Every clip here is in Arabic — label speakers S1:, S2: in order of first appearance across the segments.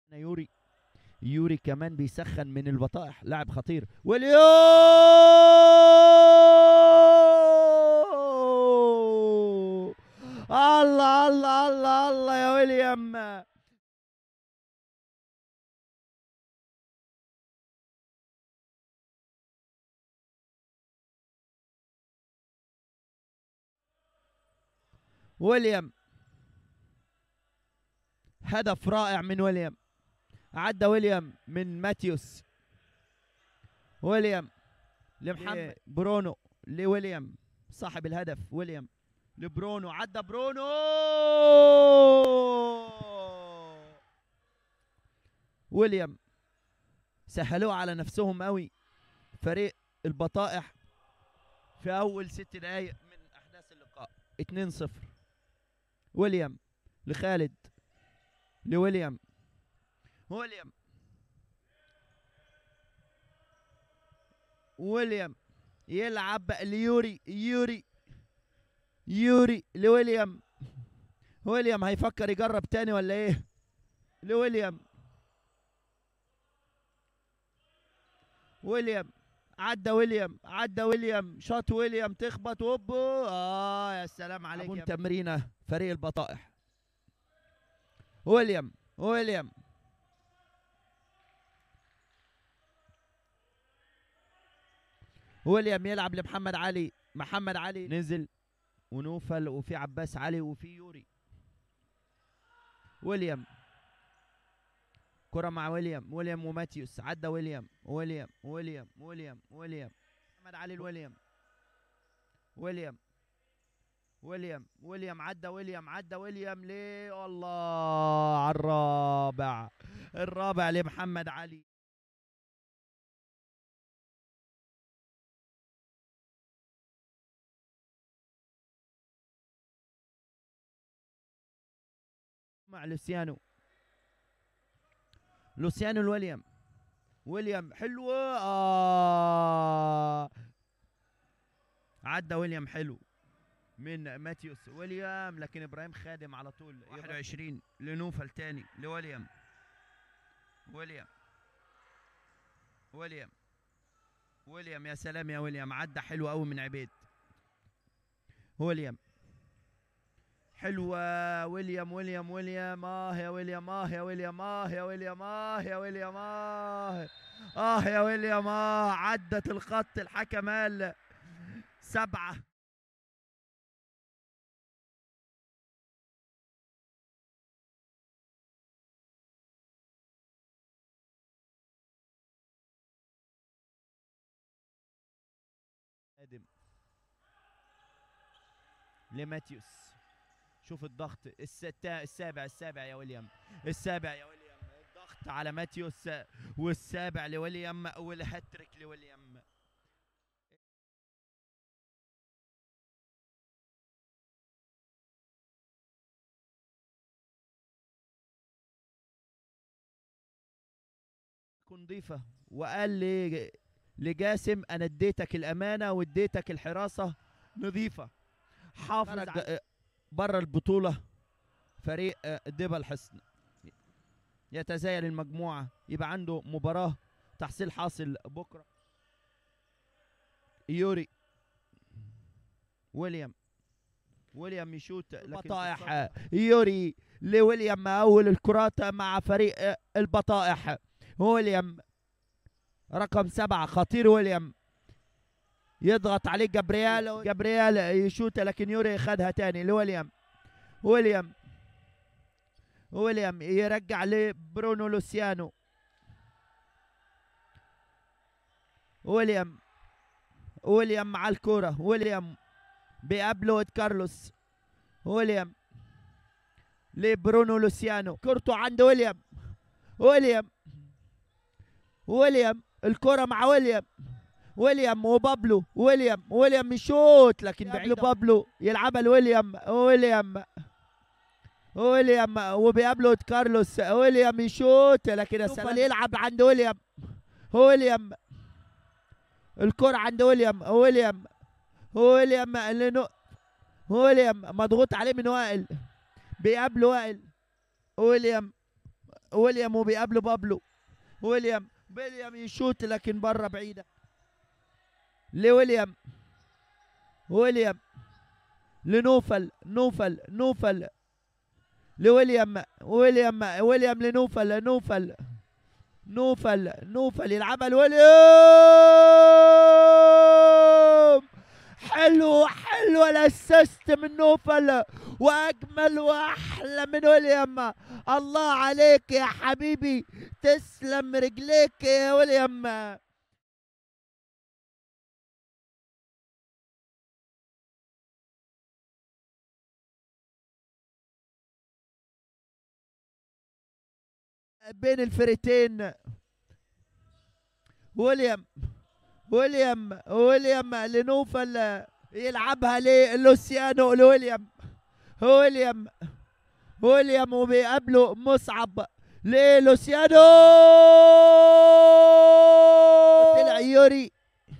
S1: يوري كمان بيسخن من البطائح، لاعب خطير. واليو الله الله الله الله يا ويليام. ويليام هدف رائع من ويليام. عدى ويليام من ماتيوس. ويليام لمحمد برونو لويليام صاحب الهدف. ويليام لبرونو، عدى برونو. ويليام سهلوه على نفسهم قوي فريق البطائح في اول 6 دقايق من احداث اللقاء. 2-0. ويليام لخالد لويليام. ويليام يلعب ليوري. يوري لويليام. ويليام هيفكر يجرب تاني ولا ايه؟ لويليام. عدى ويليام شاط ويليام تخبط وبو. يا سلام عليك يا تمرينه فريق البطائح. ويليام يلعب لمحمد علي. محمد علي نزل ونوفل وفي عباس علي وفي يوري. ويليام كرة مع ويليام وماتيوس. عدى ويليام. محمد علي ويليام عدى ويليام ليه. الله على الرابع لمحمد علي. مع لوسيانو ويليام حلوة. عدى ويليام حلو من ماتيوس. ويليام لكن ابراهيم خادم على طول. 21 لنوفل تاني لويليام. ويليام يا سلام يا ويليام. عدى حلو قوي من عبيد. ويليام حلوة. ويليام يا ويليام. يا ويليام. يا ويليام. عدت الخط. الحكم قال 7. لماتيوس. شوف الضغط. السابع يا ويليام. الضغط على ماتيوس والسابع لويليام والهاتريك لويليام. نظيفة. وقال لجاسم انا اديتك الامانة واديتك الحراسة نظيفة. حافظ بره البطولة فريق دبا الحصن يتزايل المجموعة. يبقى عنده مباراة تحصيل حاصل بكرة. يوري ويليام يشوت البطائح. يوري لويليام اول الكرات مع فريق البطائح. ويليام رقم 7 خطير. ويليام يضغط عليه جابرييل يشوت لكن يوري خدها تاني لويليام. ويليام يرجع لبرونو لوسيانو. ويليام مع الكرة. ويليام بيقابله كارلوس. ويليام لبرونو لوسيانو. كرته عند ويليام الكرة مع ويليام وبابلو. ويليام يشوت لكن بعيد. بابلو يلعبها لويليام. ويليام وبيقابله كارلوس. ويليام يشوت لكن السلام يلعب عند ويليام. الكرة عند ويليام مضغوط عليه من وائل. بيقابله وائل. ويليام ويليام وبيقابله بابلو. ويليام يشوت لكن بره بعيده لويليام. ويليام لنوفل. نوفل لويليام. ويليام لنوفل. نوفل يلعبها لويليام. حلو الاسيست من نوفل، واجمل واحلى من ويليام. الله عليك يا حبيبي، تسلم رجليك يا ويليام. بين الفريقين ويليام لنوفل، يلعبها للوسيانو ويليام وبيقابله مصعب للوسيانو. طلع يوري.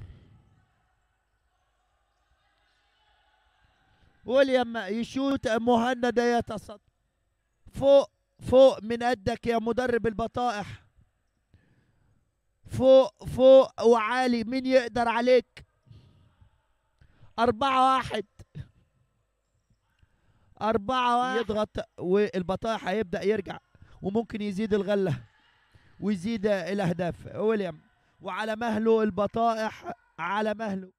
S1: ويليام يشوت، مهند يتصدى. فوق من قدك يا مدرب البطائح. فوق وعالي، مين يقدر عليك؟ 4-1 يضغط، والبطائح هيبدأ يرجع، وممكن يزيد الغلة ويزيد الأهداف. ويليام وعلى مهله البطائح، على مهله.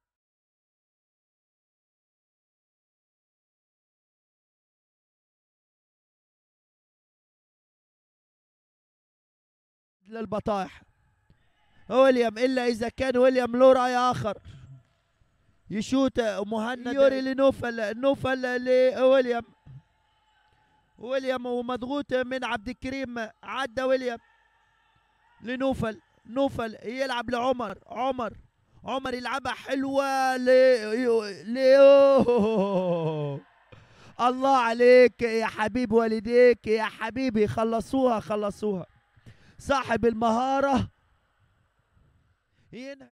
S1: للبطائح ويليام، إلا إذا كان ويليام له رأي آخر. يشوت مهند، يوري لنوفل ويليام ومضغوط من عبد الكريم. عدى ويليام لنوفل. يلعب لعمر. عمر يلعبها حلوة الله عليك يا حبيب والديك يا حبيبي، خلصوها. صاحب المهارة ينهي.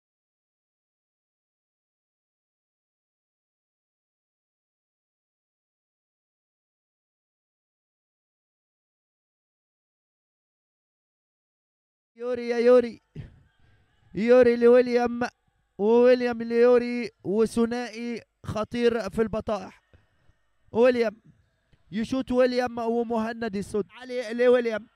S1: يوري لويليام، وويليام ليوري، وثنائي خطير في البطائح. ويليام يشوت، ويليام ومهند يصد علي لويليام.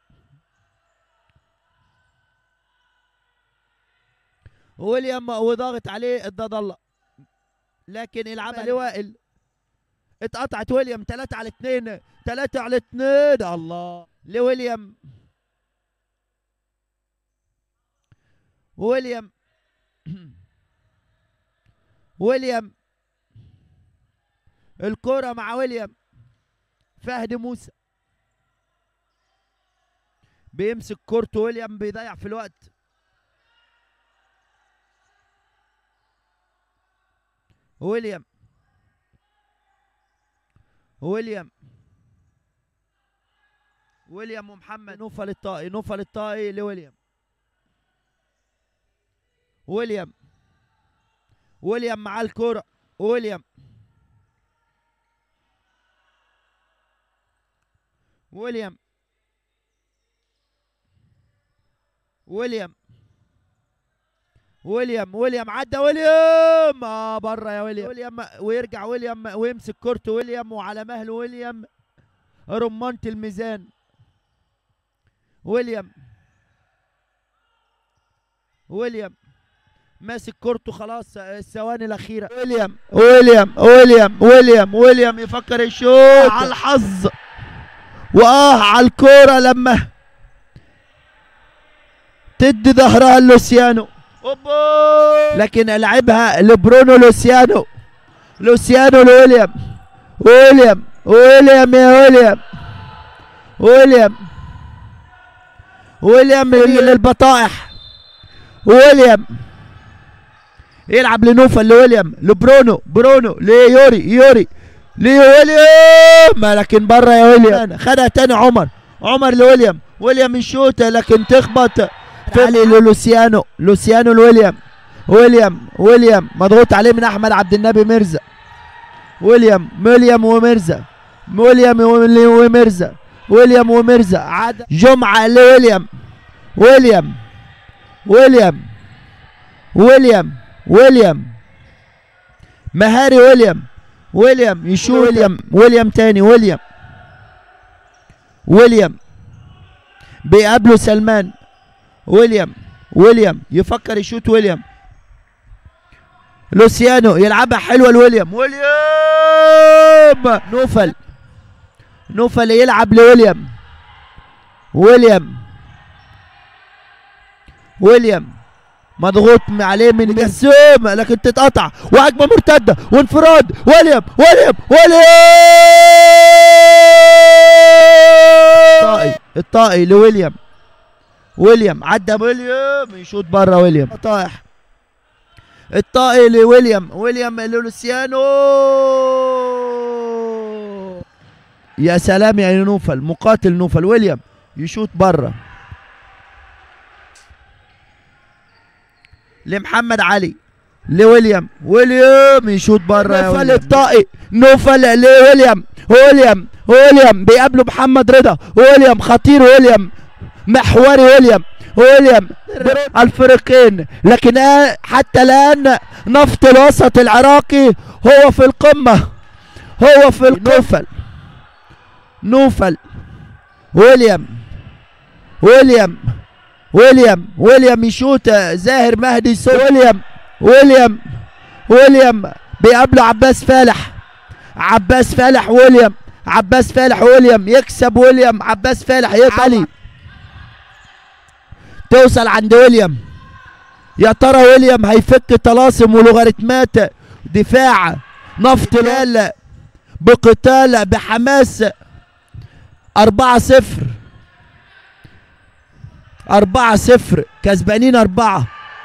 S1: ويليام وضاغط عليه الضدلة، لكن يلعبها لوائل. اتقطعت ويليام. 3-2 الله لويليام. ويليام الكرة مع ويليام. فهد موسى بيمسك كورته، ويليام بيضيع في الوقت. ويليام ومحمد. نوفل الطائي لويليام. ويليام مع الكرة. ويليام عدى ويليام. بره يا ويليام. ويرجع ويليام ويمسك كورته. ويليام وعلى مهله ويليام، رمانة الميزان. ويليام ماسك كورته خلاص، الثواني الأخيرة. ويليام يفكر يشوط على الحظ، على الكورة لما تدي ظهرها لوسيانو، لكن لعبها لبرونو. لوسيانو لويليام. ويليام للبطائح. ويليام يلعب لنوفل لويليام. برونو ليوري ويليام، لكن بره يا ويليام. خدها تاني عمر لويليام. ويليام يشوت لكن تخبط في لوسيانو لويليام. ويليام مضغوط عليه من احمد عبد النبي مرزا. ويليام ومرزا. ويليام وميرزا عدى جمعة لويليام. ويليام ويليام ويليام ويليام مهاري. ويليام ويليام يشوط. ويليام تاني. ويليام بيقابله سلمان. ويليام يفكر يشوت. ويليام لوسيانو يلعبها حلوه لويليام. نوفل يلعب لويليام. ويليام مضغوط عليه من جسوم لكن تتقطع وهجمه مرتده وانفراد. ويليام الطائي لويليام. ويليام عدى. ويليام يشوط بره. ويليام طايح. الطائي لويليام لولوسيانو. يا سلام يا نوفل. مقاتل نوفل. ويليام يشوط بره لمحمد علي. ويليام يشوط بره. نوفل الطائي. نوفل لويليام. ويليام بيقابله محمد رضا. ويليام خطير. ويليام محوري. ويليام الفريقين لكن حتى الآن نفط الوسط العراقي هو في القمة. نوفل ويليام يشوت. زاهر مهدي. ويليام بيقابله عباس فالح. ويليام يكسب. عباس فالح يطلع توصل عند ويليام. يا ترى ويليام هيفك طلاسم ولوغاريتمات دفاع نفط الهلال بقتال بحماس. 4-0 كسبانين 4.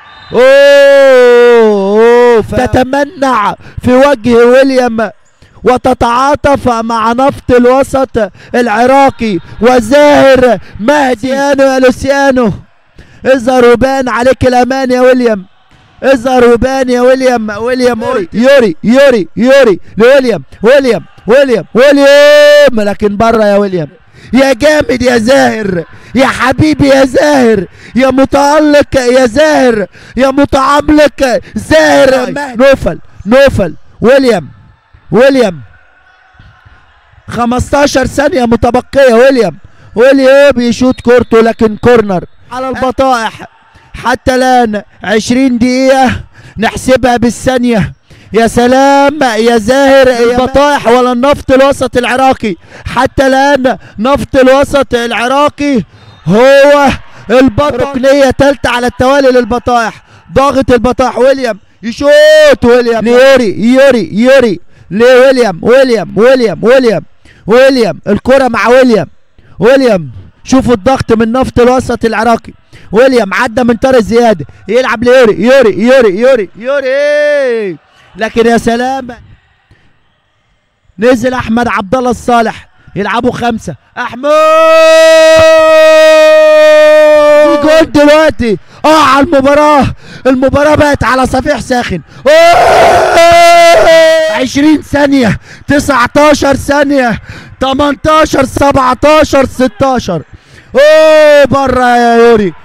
S1: تتمنع في وجه ويليام وتتعاطف مع نفط الوسط العراقي وزاهر مهدي. يا لوسيانو اظهر وبان عليك الامان يا ويليام. ويليام يوري لويليام لكن بره يا ويليام. يا جامد يا زاهر. يا حبيبي يا زاهر. يا متألق يا زاهر. يا متعملق زاهر. نوفل ويليام 15 ثانية متبقية. ويليام يشوط كورته لكن كورنر على البطائح. حتى الآن 20 دقيقة نحسبها بالثانية. يا سلام يا زاهر. البطائح ولا النفط الوسط العراقي؟ حتى الآن نفط الوسط العراقي هو البطل. ركنية ثالثة على التوالي للبطائح. ضاغط البطائح. ويليام يشوط. ويليام يوري ويليام الكرة مع ويليام شوفوا الضغط من نفط الوسط العراقي. ويليام عدى من طارق زياد يلعب يوري لكن يا سلام نزل احمد عبد الله الصالح يلعبوا 5. احمد جول دلوقتي. على المباراة بقت على صفيح ساخن. 20 ثانية 19 ثانية 18 17 16. بره يا يوري.